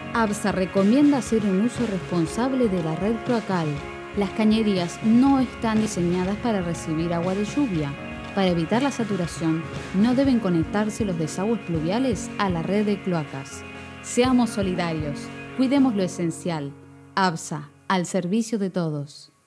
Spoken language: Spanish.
ABSA recomienda hacer un uso responsable de la red cloacal. Las cañerías no están diseñadas para recibir agua de lluvia. Para evitar la saturación, no deben conectarse los desagües pluviales a la red de cloacas. Seamos solidarios, cuidemos lo esencial. ABSA, al servicio de todos.